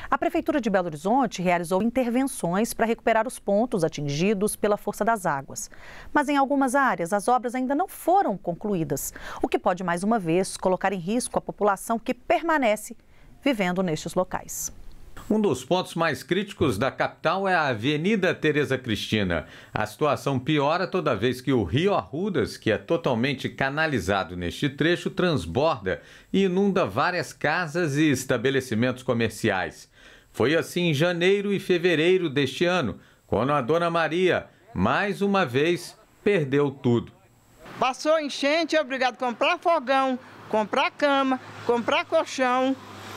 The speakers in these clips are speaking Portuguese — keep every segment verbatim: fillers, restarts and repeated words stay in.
A Prefeitura de Belo Horizonte realizou intervenções para recuperar os pontos atingidos pela força das águas. Mas em algumas áreas, as obras ainda não foram concluídas, o que pode, mais uma vez, colocar em risco a população que permanece vivendo nestes locais. Um dos pontos mais críticos da capital é a Avenida Tereza Cristina. A situação piora toda vez que o Rio Arrudas, que é totalmente canalizado neste trecho, transborda e inunda várias casas e estabelecimentos comerciais. Foi assim em janeiro e fevereiro deste ano, quando a Dona Maria, mais uma vez, perdeu tudo. Passou enchente, é obrigado a comprar fogão, comprar cama, comprar colchão,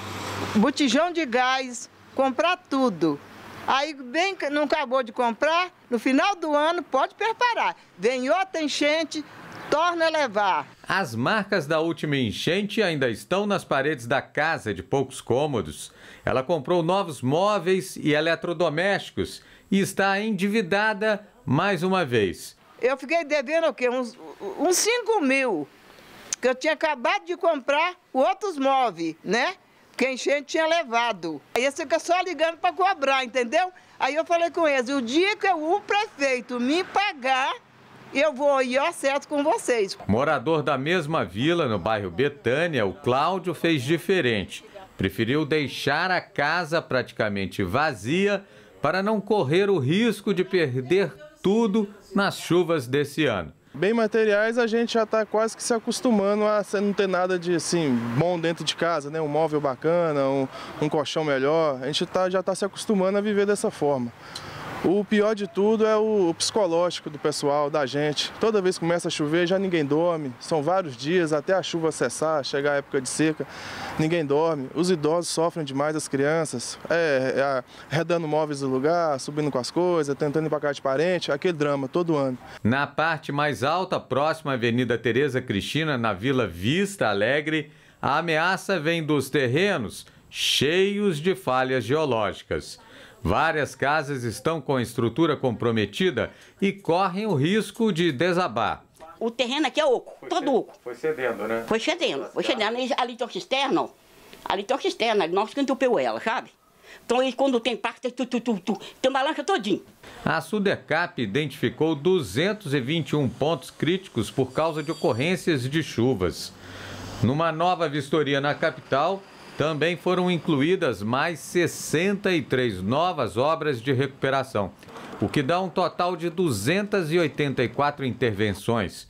botijão de gás, comprar tudo. Aí bem que não acabou de comprar, no final do ano pode preparar. Vem outra enchente, torna a levar. As marcas da última enchente ainda estão nas paredes da casa de poucos cômodos. Ela comprou novos móveis e eletrodomésticos e está endividada mais uma vez. Eu fiquei devendo o quê? Uns, uns cinco mil, que eu tinha acabado de comprar outros móveis, né? Que a enchente tinha levado. Aí você fica só ligando para cobrar, entendeu? Aí eu falei com eles, o dia que o prefeito me pagar, eu vou ir ao certo com vocês. Morador da mesma vila, no bairro Betânia, o Cláudio fez diferente. Preferiu deixar a casa praticamente vazia para não correr o risco de perder tudo nas chuvas desse ano. Bem materiais, a gente já está quase que se acostumando a não ter nada de assim, bom dentro de casa, né? Um móvel bacana, um, um colchão melhor. A gente tá, já está se acostumando a viver dessa forma. O pior de tudo é o psicológico do pessoal, da gente. Toda vez que começa a chover, já ninguém dorme. São vários dias até a chuva cessar, chegar a época de seca, ninguém dorme. Os idosos sofrem demais, as crianças, é, é, arredando móveis do lugar, subindo com as coisas, tentando ir para casa de parente, aquele drama todo ano. Na parte mais alta, próxima à Avenida Tereza Cristina, na Vila Vista Alegre, a ameaça vem dos terrenos cheios de falhas geológicas. Várias casas estão com a estrutura comprometida e correm o risco de desabar. O terreno aqui é oco, foi todo oco. Foi cedendo, né? Foi cedendo, foi cedendo. Ali tem uma cisterna, ali tem uma cisterna, nós que entupeu ela, sabe? Então aí quando tem parte, tu, tu, tu, tu, tem uma lancha todinho. A Sudecap identificou duzentos e vinte e um pontos críticos por causa de ocorrências de chuvas. Numa nova vistoria na capital, também foram incluídas mais sessenta e três novas obras de recuperação, o que dá um total de duzentas e oitenta e quatro intervenções.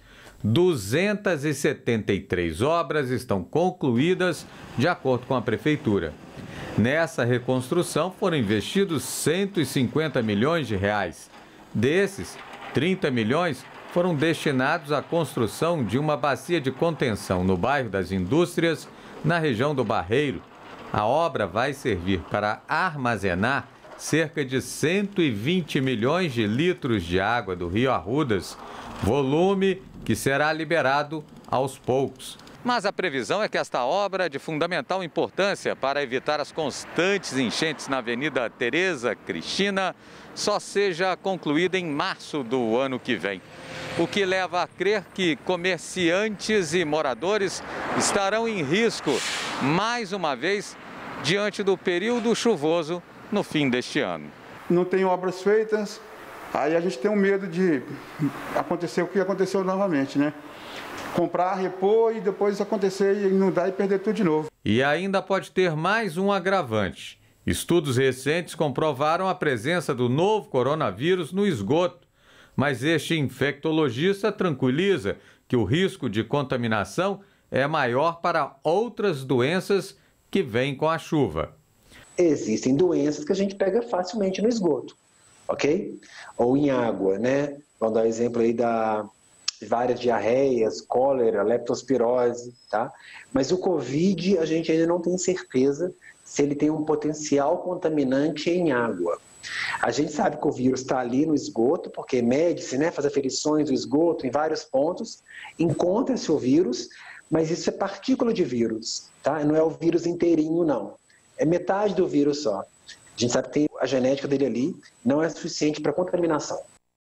duzentas e setenta e três obras estão concluídas, de acordo com a Prefeitura. Nessa reconstrução foram investidos cento e cinquenta milhões de reais. Desses, trinta milhões foram destinados à construção de uma bacia de contenção no bairro das Indústrias, na região do Barreiro. A obra vai servir para armazenar cerca de cento e vinte milhões de litros de água do Rio Arrudas, volume que será liberado aos poucos. Mas a previsão é que esta obra é de fundamental importância para evitar as constantes enchentes na Avenida Tereza Cristina só seja concluída em março do ano que vem. O que leva a crer que comerciantes e moradores estarão em risco, mais uma vez, diante do período chuvoso no fim deste ano. Não tem obras feitas, aí a gente tem um medo de acontecer o que aconteceu novamente, né? Comprar, repor e depois acontecer e inundar e perder tudo de novo. E ainda pode ter mais um agravante. Estudos recentes comprovaram a presença do novo coronavírus no esgoto. Mas este infectologista tranquiliza que o risco de contaminação é maior para outras doenças que vêm com a chuva. Existem doenças que a gente pega facilmente no esgoto, ok? Ou em água, né? Vamos dar exemplo aí da várias diarreias, cólera, leptospirose, tá? Mas o Covid, a gente ainda não tem certeza se ele tem um potencial contaminante em água. A gente sabe que o vírus está ali no esgoto, porque mede-se, né, faz aferições do esgoto em vários pontos, encontra-se o vírus, mas isso é partícula de vírus, tá? Não é o vírus inteirinho, não. É metade do vírus só. A gente sabe que tem a genética dele ali, não é suficiente para contaminação.